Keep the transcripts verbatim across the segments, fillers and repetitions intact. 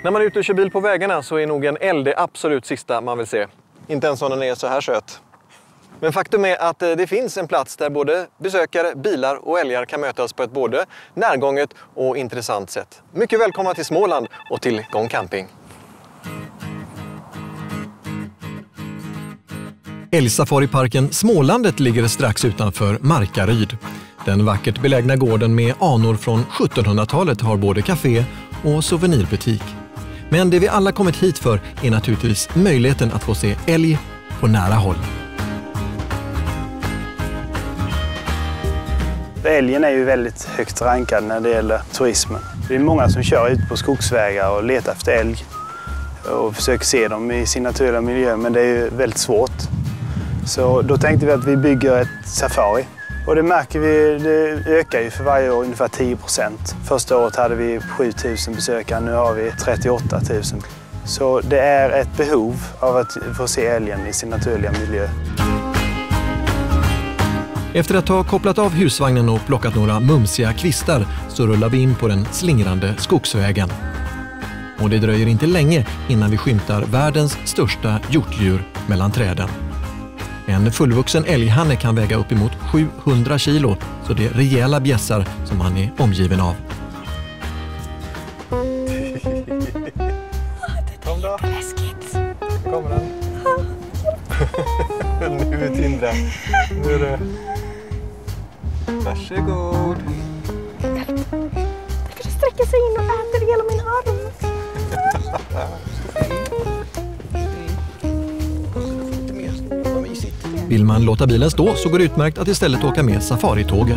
När man är ute och kör bil på vägarna så är nog en älg det absolut sista man vill se. Inte ens om den är så här söt. Men faktum är att det finns en plats där både besökare, bilar och älgar kan mötas på ett både närgånget och intressant sätt. Mycket välkomna till Småland och till Gång Camping. Älgsafariparken Smålandet ligger strax utanför Markaryd. Den vackert belägna gården med anor från sjuttonhundratalet har både café och souvenirbutik. Men det vi alla kommit hit för är naturligtvis möjligheten att få se älg på nära håll. Älgen är ju väldigt högt rankad när det gäller turismen. Det är många som kör ut på skogsvägar och letar efter älg och försöker se dem i sin naturliga miljö, men det är ju väldigt svårt. Så då tänkte vi att vi bygger ett safari. Och det märker vi, det ökar ju för varje år ungefär tio procent. Första året hade vi sju tusen besökare, nu har vi trettioåtta tusen. Så det är ett behov av att få se älgen i sin naturliga miljö. Efter att ha kopplat av husvagnen och plockat några mumsiga kvistar så rullar vi in på den slingrande skogsvägen. Och det dröjer inte länge innan vi skymtar världens största hjortdjur mellan träden. En fullvuxen älghanne kan väga upp emot sjuhundra kilo, så det är rejäla bjässar som han är omgiven av. Kom då. Kommer den. Nu är Tindra. Nu är det... Varsågod. Det kan sträcka sig in och äter hela min arm. Vill man låta bilen stå så går det utmärkt att istället åka med safaritåget.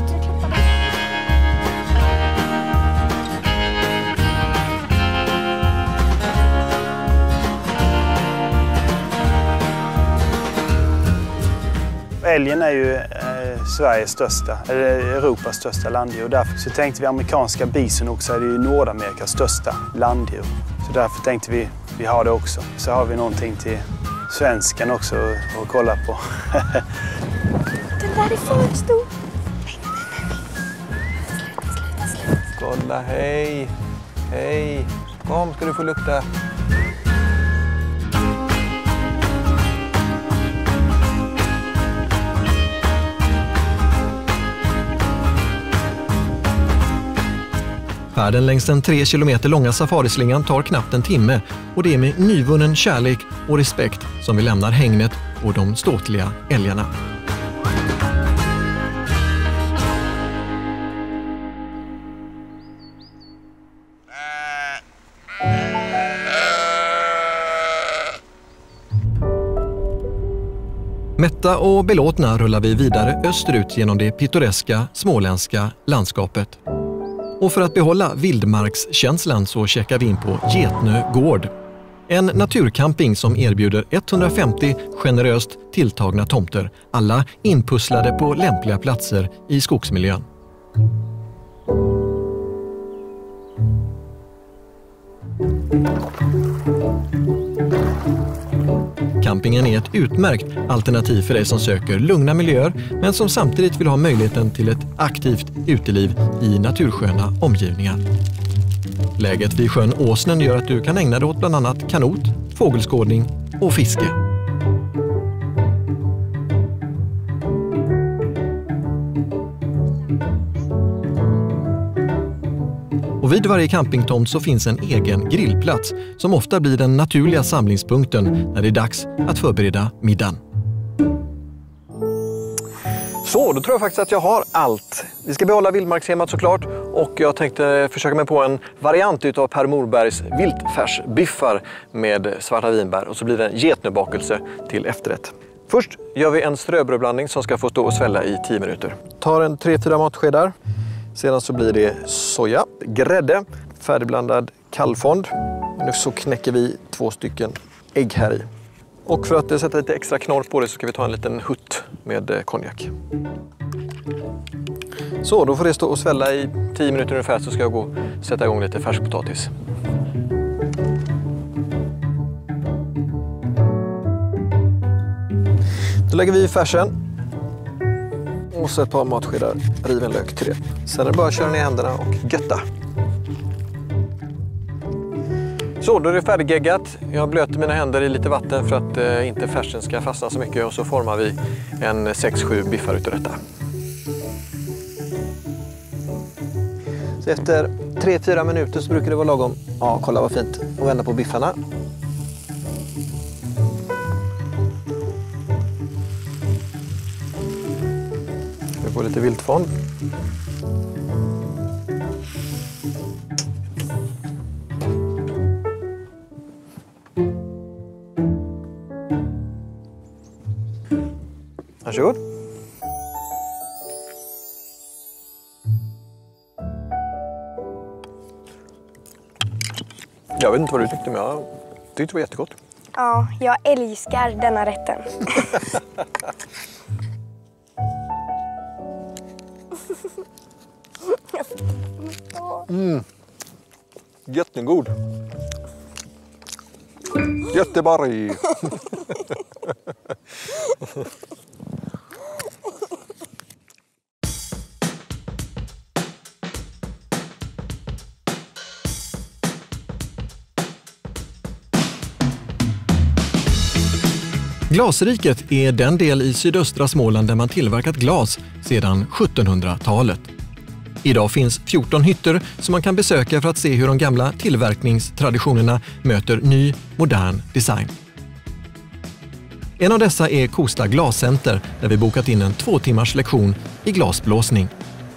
Älgen är ju eh, Sveriges största, eller Europas största landdjur. Och därför så tänkte vi amerikanska bison också, är det ju Nordamerikas största landdjur. Så därför tänkte vi, vi har det också. Så har vi någonting till svenskan också att kolla på. Den där är för stor. Kolla, hej! Hej! Kom, ska du få lukta. Färden längs den tre kilometer långa safarislingan tar knappt en timme och det är med nyvunnen kärlek och respekt som vi lämnar hängnet och de ståtliga älgarna. Mätta och belåtna rullar vi vidare österut genom det pittoreska småländska landskapet. Och för att behålla vildmarkskänslan så checkar vi in på Getnö gård. En naturcamping som erbjuder etthundrafemtio generöst tilltagna tomter, alla inpusslade på lämpliga platser i skogsmiljön. Campingen är ett utmärkt alternativ för dig som söker lugna miljöer men som samtidigt vill ha möjligheten till ett aktivt uteliv i natursköna omgivningar. Läget vid sjön Åsnen gör att du kan ägna dig åt bland annat kanot, fågelskådning och fiske. Och vid varje campingtomt så finns en egen grillplats som ofta blir den naturliga samlingspunkten när det är dags att förbereda middagen. Så, då tror jag faktiskt att jag har allt. Vi ska behålla vildmarksschemat såklart och jag tänkte försöka mig på en variant utav Per Morbergs viltfärsbiffar med svarta vinbär och så blir det en getnöbakelse till efterrätt. Först gör vi en ströbrödblandning som ska få stå och svälla i tio minuter. Tar en tre fyra matskedar. Sedan så blir det soja, grädde, färdigblandad kallfond. Nu så knäcker vi två stycken ägg här i. Och för att sätta lite extra knorr på det så ska vi ta en liten hutt med konjak. Så, då får det stå och svälla i tio minuter ungefär så ska jag gå och sätta igång lite färskpotatis. Då lägger vi i färsen. Och så ett par matskedar riven lök till det. Sen är det bara att köra ner händerna och götta. Så, då är det färdiggeggat. Jag blöter mina händer i lite vatten för att eh, inte färsen ska fastna så mycket och så formar vi en sex sju biffar utav detta. Så efter tre fyra minuter så brukar det vara lagom. Ja, kolla vad fint. Och vända på biffarna. Vi får lite viltfond. Varsågod. Jag vet inte vad du tyckte, men jag tyckte det var jättegott. Ja, jag älskar denna rätten. Mm. Jättegod. Göteborg. Glasriket är den del i sydöstra Småland där man tillverkat glas sedan sjuttonhundratalet. Idag finns fjorton hytter som man kan besöka för att se hur de gamla tillverkningstraditionerna möter ny, modern design. En av dessa är Kosta Glascenter där vi bokat in en två timmars lektion i glasblåsning.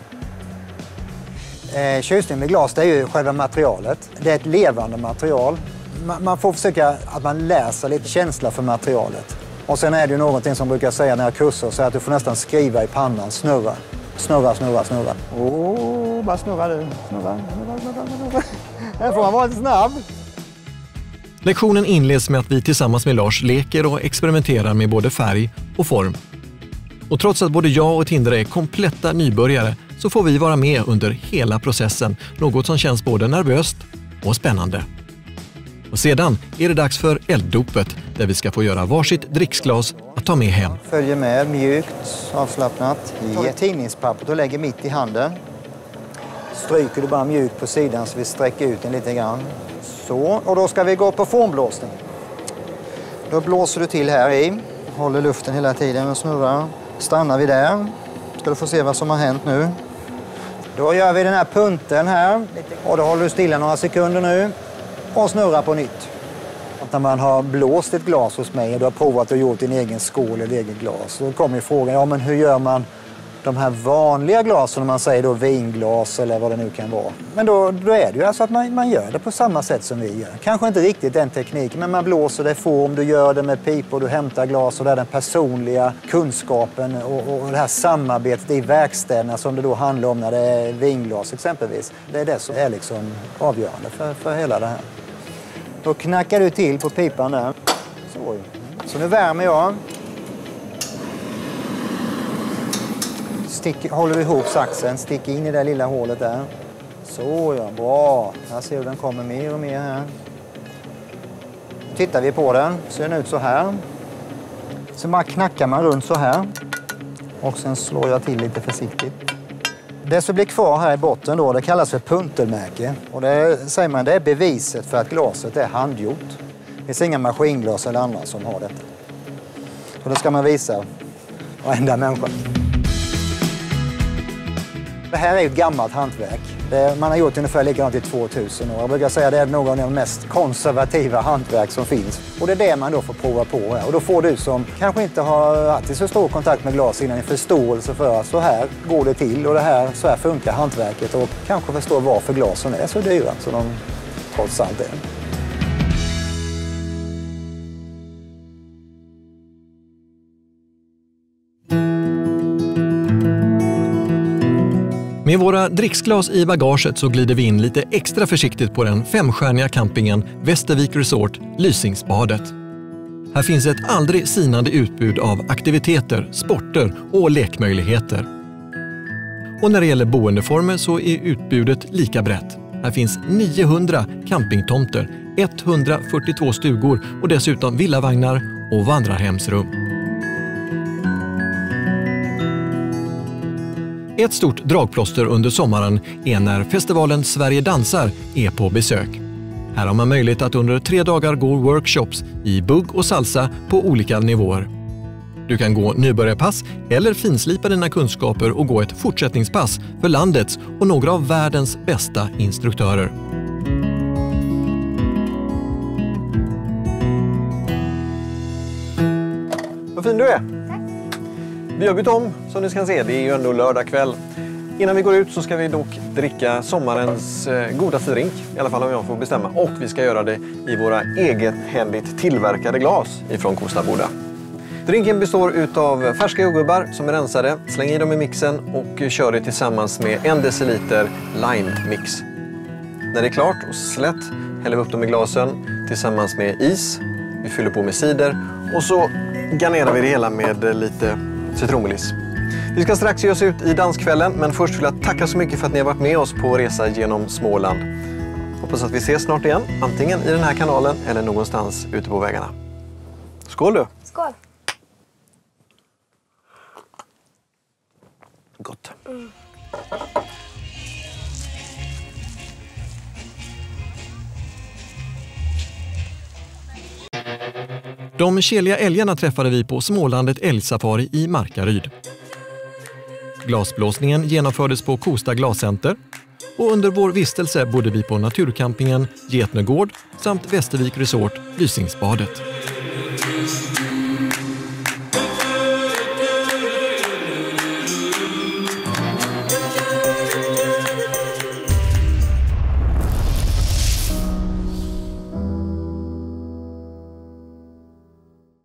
Eh, tjusning med glas, det är ju själva materialet. Det är ett levande material. Man, man får försöka att man läser lite känsla för materialet. Och sen är det ju någonting som brukar säga när jag kursar så att du får nästan skriva i pannan, snurra. Snurra, snurra, snurra. Åh, oh, bara snurra du. Snurra, snurra, snurra, snurra. Här får man vara lite snabb. Lektionen inleds med att vi tillsammans med Lars leker och experimenterar med både färg och form. Och trots att både jag och Tindra är kompletta nybörjare så får vi vara med under hela processen, något som känns både nervöst och spännande. Och sedan är det dags för elddopet där vi ska få göra varsitt dricksglas att ta med hem. Följer med mjukt, avslappnat. Tar du tidningspappret och lägger mitt i handen. Stryker du bara mjukt på sidan så vi sträcker ut den lite grann. Så, och då ska vi gå på formblåsning. Då blåser du till här i. Håller luften hela tiden och snurrar. Stannar vi där. Ska du få se vad som har hänt nu. Då gör vi den här punten här. Och då håller du stilla några sekunder nu. Och snurra på nytt. När man har blåst ett glas hos mig och du har provat och gjort din egen skål eller eget glas. Då kommer ju frågan, ja men hur gör man de här vanliga glasen, om man säger då vinglas eller vad det nu kan vara. Men då, då är det ju alltså att man, man gör det på samma sätt som vi gör. Kanske inte riktigt den tekniken, men man blåser det i form, du gör det med pipor, du hämtar glas och det är den personliga kunskapen och, och det här samarbetet i verkstäderna som det då handlar om när det är vinglas exempelvis. Det är det som är liksom avgörande för, för hela det här. Då knackar du till på pipan där. Så, så nu värmer jag. Stick, håller du ihop saxen, stick in i det lilla hålet där. Så ja, bra. Här ser du den kommer mer och mer här. Tittar vi på den, ser den ut så här. Så bara knackar man runt så här. Och sen slår jag till lite försiktigt. Det som blir kvar här i botten då, det kallas för puntelmärke. Och det säger man, det är beviset för att glaset är handgjort. Det finns inga maskinglas eller andra som har detta. Och det ska man visa varenda människa. Det här är ju ett gammalt hantverk. Det, man har gjort ungefär likadant i tvåtusen år. Jag brukar säga att det är någon av de mest konservativa hantverk som finns. Och det är det man då får prova på här. Och då får du som kanske inte har haft så stor kontakt med glas innan en förståelse för att så här går det till och det här, så här funkar hantverket. Och kanske förstå varför glasen är så dyra som de trots allt är. Med våra dricksglas i bagaget så glider vi in lite extra försiktigt på den femstjärniga campingen Västervik Resort Lysingsbadet. Här finns ett aldrig sinande utbud av aktiviteter, sporter och lekmöjligheter. Och när det gäller boendeformer så är utbudet lika brett. Här finns niohundra campingtomter, etthundrafyrtiotvå stugor och dessutom villavagnar och vandrarhemsrum. Ett stort dragplåster under sommaren är när festivalen Sverige dansar är på besök. Här har man möjlighet att under tre dagar gå workshops i bugg och salsa på olika nivåer. Du kan gå nybörjarpass eller finslipa dina kunskaper och gå ett fortsättningspass för landets och några av världens bästa instruktörer. Vad fin du är! Vi har bytt om, som ni kan se. Det är ju ändå lördag kväll. Innan vi går ut så ska vi dock dricka sommarens eh, godaste drink, i alla fall om jag får bestämma. Och vi ska göra det i våra egenhändigt tillverkade glas ifrån Kostaboda. Drinken består utav färska jordgubbar som är rensade. Släng i dem i mixen och kör det tillsammans med en deciliter lime-mix. När det är klart och slätt häller vi upp dem i glasen tillsammans med is. Vi fyller på med cider och så garnerar vi det hela med lite citronmeliss. Vi ska strax ge oss ut i danskvällen, men först vill jag tacka så mycket för att ni har varit med oss på resa genom Småland. Hoppas att vi ses snart igen, antingen i den här kanalen eller någonstans ute på vägarna. Skål du! Skål! Gott. Mm. De keliga älgarna träffade vi på Smålandet älgsafari i Markaryd. Glasblåsningen genomfördes på Kosta glascenter och under vår vistelse bodde vi på naturcampingen Getnögård samt Västervik Resort Lysingsbadet.